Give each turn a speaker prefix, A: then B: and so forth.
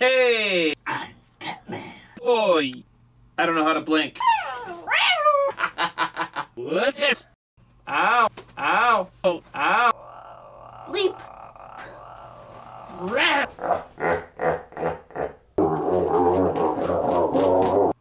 A: Hey! I'm Batman. Oi! I don't know how to blink. What is? Ow! Ow! Oh! Ow!
B: Leap.
A: Rat!